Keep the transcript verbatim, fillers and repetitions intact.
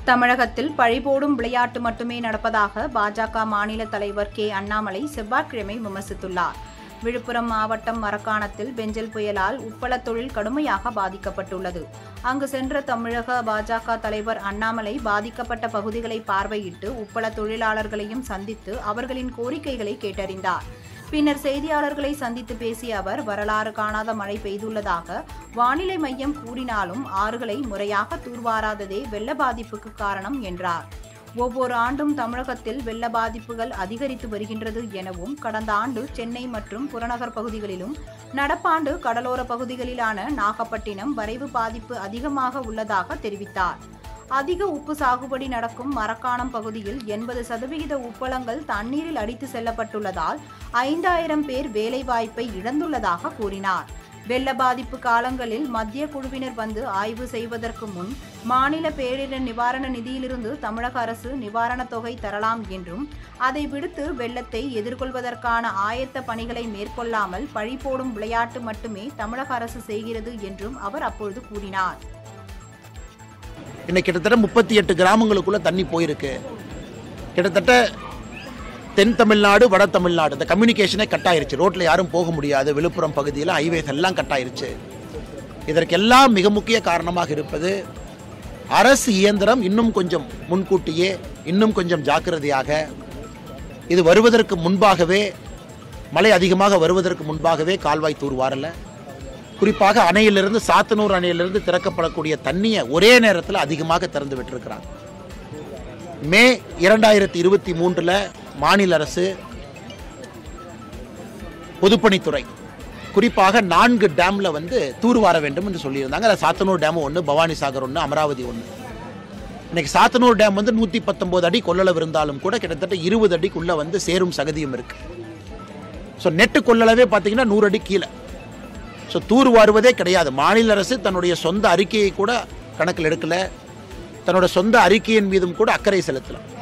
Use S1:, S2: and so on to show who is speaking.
S1: தமிழகத்தில் பழிபோடும் விளையாட்டு மட்டுமே நடப்பதாக பாஜக மாநில தலைவர் கே அண்ணாமலை செவ்வாய்க்கிழமை விமர்சித்துள்ளார். விழுப்புரம் மாவட்டம் மரக்காணத்தில் பெஞ்சல் புயலால் உப்பள தொழில் கடுமையாக பாதிக்கப்பட்டுள்ளது. அங்கு சென்ற தமிழக பாஜக தலைவர் அண்ணாமலை பாதிக்கப்பட்ட பகுதிகளை பார்வையிட்டு உப்பள தொழிலாளர்களையும் சந்தித்து அவர்களின் கோரிக்கைகளை கேட்டறிந்தார். பின்னர் செய்தியாளர்களை சந்தித்து பேசிய அவர், வரலாறு காணாத மழை பெய்துள்ளதாக வானிலை மையம் கூறினாலும் ஆறுகளை முறையாக தூர்வாராததே வெள்ள பாதிப்புக்கு காரணம் என்றார். ஒவ்வொரு ஆண்டும் தமிழகத்தில் வெள்ள பாதிப்புகள் அதிகரித்து வருகின்றது எனவும், கடந்த ஆண்டு சென்னை மற்றும் புறநகர் பகுதிகளிலும் நடப்பாண்டு கடலோர பகுதிகளிலான நாகப்பட்டினம் வரைவு பாதிப்பு அதிகமாக உள்ளதாக தெரிவித்தார். அதிக உப்பு சாகுபடி நடக்கும் மரக்காணம் பகுதியில் எண்பது சதவிகித உப்பளங்கள் தண்ணீரில் அடித்து செல்லப்பட்டுள்ளதால் ஐந்தாயிரம் பேர் வேலைவாய்ப்பை இழந்துள்ளதாக கூறினார். வெள்ள பாதிப்பு காலங்களில் மத்திய குழுவினர் வந்து ஆய்வு செய்வதற்கு முன் மாநில பேரிடர் நிவாரண நிதியிலிருந்து தமிழக அரசு நிவாரணத் தொகை தரலாம் என்றும், அதை விடுத்து வெள்ளத்தை எதிர்கொள்வதற்கான ஆயத்த பணிகளை மேற்கொள்ளாமல் பழி போடும் விளையாட்டு மட்டுமே தமிழக அரசு செய்கிறது என்றும் அவர் அப்பொழுது கூறினார்.
S2: இன்னைக்கு கிட்டத்தட்ட முப்பத்தி எட்டு கிராமங்களுக்குள்ள தண்ணி போயிருக்கு. கிட்டத்தட்ட தென் தமிழ்நாடு வட தமிழ்நாடு இந்த கம்யூனிகேஷனே கட் ஆயிருச்சு. ரோட்டில் யாரும் போக முடியாது. விழுப்புரம் பகுதியில் ஹைவேஸ் எல்லாம் கட் ஆயிருச்சு. இதற்கெல்லாம் மிக முக்கிய காரணமாக இருப்பது அரசு இயந்திரம் இன்னும் கொஞ்சம் முன்கூட்டியே இன்னும் கொஞ்சம் ஜாக்கிரதையாக இது வருவதற்கு முன்பாகவே, மழை அதிகமாக வருவதற்கு முன்பாகவே கால்வாய் தூர்வாரல. குறிப்பாக அணையிலிருந்து சாத்தனூர் அணையிலிருந்து திறக்கப்படக்கூடிய தண்ணியை ஒரே நேரத்தில் அதிகமாக திறந்து விட்டிருக்கிறாங்க. மே இரண்டாயிரத்தி இருபத்தி மூன்றுல மாநில அரசு பொதுப்பணித்துறை குறிப்பாக நான்கு டேம்ல வந்து தூர்வார வேண்டும் என்று சொல்லியிருந்தாங்க. அதில் சாத்தனூர் டேம் ஒன்று, பவானி சாகர் ஒன்று, அமராவதி ஒன்று. இன்னைக்கு சாத்தனூர் டேம் வந்து நூற்றி பத்தொன்பது அடி கொள்ளளவு இருந்தாலும் கூட கிட்டத்தட்ட இருபது அடிக்குள்ள வந்து சேரும் சகதியும் இருக்கு. ஸோ நெட்டு கொள்ளளவே பார்த்தீங்கன்னா நூறு அடி கீழே. ஸோ தூர்வாருவதே கிடையாது. மாநில அரசு தன்னுடைய சொந்த அறிக்கையை கூட கணக்கில் எடுக்கல, தன்னோட சொந்த அறிக்கையின் மீதும் கூட அக்கறை செலுத்தலாம்.